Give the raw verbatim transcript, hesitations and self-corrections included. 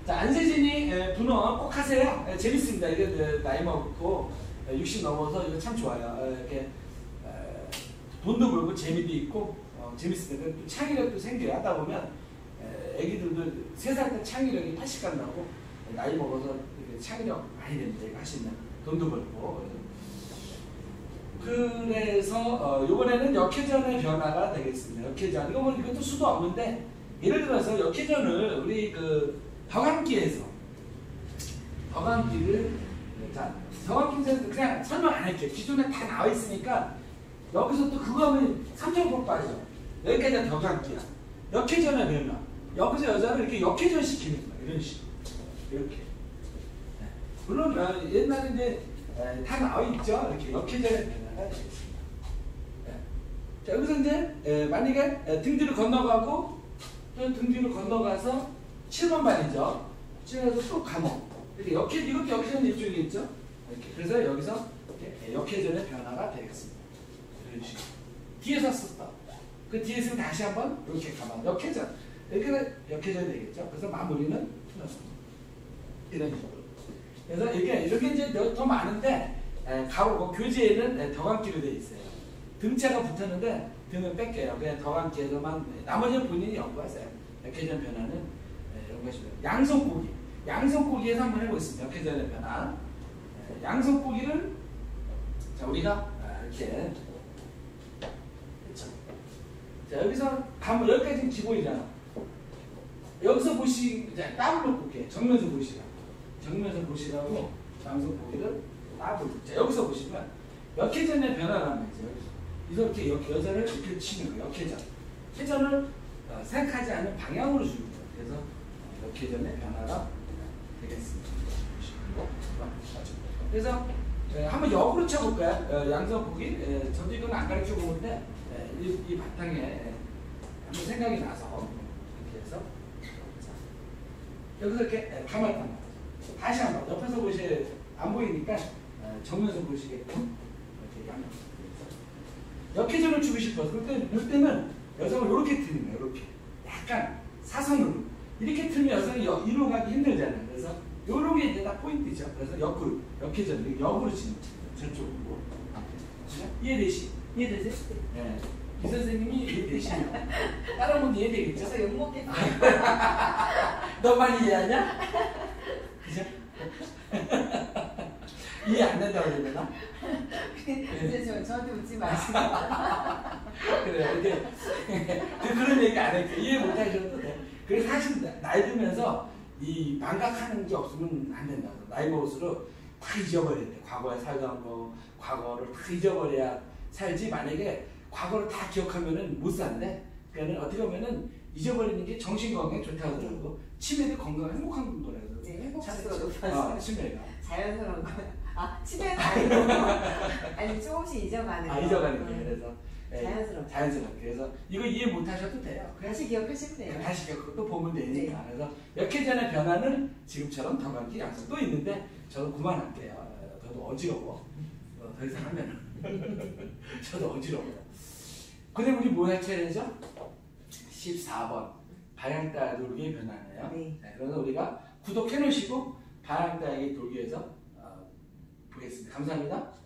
자, 안세진이 분원 꼭 하세요. 에, 재밌습니다. 이게 에, 나이 먹고 에, 육십 넘어서 이거 참 좋아요. 에, 이렇게 에, 돈도 벌고 재미도 있고 어, 재밌습니다. 또 창의력도 생겨요. 하다 보면 에, 애기들도 세 살 때 창의력이 팔십 간다고 나이 먹어서 이렇게 창의력 많이 됩니다. 이거 하시면 돈도 벌고. 그래서 어, 이번에는 역회전의 변화가 되겠습니다. 역회전. 이거 뭐 이것도 수도 없는데 예를 들어서 역회전을 우리 그 덕암기에서 덕암기를 자 덕암기에서 그냥 설명 안 할게요. 기존에 다 나와 있으니까 여기서 또 그거 하면 삼 점 꼭 빠져. 여기까지 덕암기야. 역회전의 변화. 여기서 여자를 이렇게 역회전 시키는 거야. 이런 식으로. 이렇게. 네. 물론 어, 옛날에 이제 에, 다 나와 있죠. 이렇게 역회전의 변화가 되겠습니다. 네. 자 여기서 이제 에, 만약에 에, 등 뒤로 건너가고 또 등 뒤로 건너가서 칠 번 반이죠. 칠번에서 또 감옥. 이렇게 역회, 이것도 역회전 일종이 있죠. 이렇게. 그래서 여기서 이렇게 역회전의 변화가 되겠습니다. 이런 식으로. 뒤에서 썼다. 그 뒤에 있으면 다시 한번 이렇게 가면 역회전. 이렇게 역회전이 되겠죠. 그래서 마무리는 플러스. 이런 식으로. 그래서 이게 이렇게 이제 더 많은데 에, 가로 그 교재에는 덕암기로 되어 있어요. 등자가 붙었는데 등은 뺄게요. 그냥 덕암기에서만 나머지는 본인이 연구하세요. 역회전 변화는 에, 연구하시면 양손고기. 양손고기에서 한번 해보겠습니다. 역회전의 변화. 에, 양손고기를 자 우리가 아, 이렇게 그렇죠. 자 여기서 가면 여기까지는 기본이잖아. 여기서 보시 자 더블로 볼게요. 정면에서 보시라. 정면에서 보시라고 양손고기를 더블로. 자 여기서 보시면 역회전의 변화라는 거죠. 이렇게 여, 여자를 이렇게 치는 거예요. 역회전. 회전을 어, 생각하지 않는 방향으로 주는 거예요. 그래서 어, 역회전의 변화가 되겠습니다. 그래서 에, 한번 역으로 쳐볼까요? 어, 양손고기. 저도 이건 안 가르쳐 보는데 에, 이, 이 바탕에 에, 한번 생각이 나서 이렇게 해서 자, 여기서 이렇게 에, 가만히 있단 말이에요. 다시 한번 옆에서 보시 안 보이니까 에, 정면에서 보시게끔 이렇게 양손. 역회전을 주고 싶어서 그때, 그때는 여성을 이렇게 트는 거예요. 이렇게 약간 사선으로 이렇게 틀면 여성이 여, 이로 가기 힘들잖아요. 그래서 요런 게 이제 다 포인트죠. 그래서 역으로 역회전 역으로 치는 거예요. 저쪽으로. 이해되시? 이해되세요? 네. 이 선생님이 이해되시면 다른 분도 이해되겠죠? 저 욕먹겠다. 너만 이해하냐? 그죠? 이해 안 된다고 그래야 되나? 근데 저, 저한테 웃지 마시고. 그래요. 이게 그런 얘기 안 할게요. 이해 못 하셔도 돼. 그래서 사실 나이 들면서 이 망각하는 게 없으면 안 된다. 나이 먹을수록 다 잊어버려야 돼. 과거에 살던 거, 과거를 다 잊어버려야 살지. 만약에 과거를 다 기억하면은 못 산대. 그러니까 어떻게 보면은 잊어버리는 게 정신 건강에 좋다고 하더라고. 치매도 건강 행복한 거라서. 네, 행복지수가 높아서. 아, 치매가. 자연스러운 거. 아, 치매는 아니고. 아니, 조금씩 잊어가는 거. 아, 잊어가는 게. 그래서. 예, 자연스럽게. 자연스럽게. 그래서 이거 이해 못 하셔도 돼요. 다시 기억하시면 돼요. 다시 기억, 또 보면 되니까. 네. 그래서 역회전의 변화는 지금처럼 덕암기 양손 또 있는데 저도 그만할게요. 저도 어지러워. 어, 더 이상 하면 저도 어지러워요. 근데 우리 뭐 해쳐야 되죠? 십사 번. 방향따라 돌기의 변화네요. 네. 네, 그래서 우리가 구독해 놓으시고 방향따라 돌기에서 어, 보겠습니다. 감사합니다.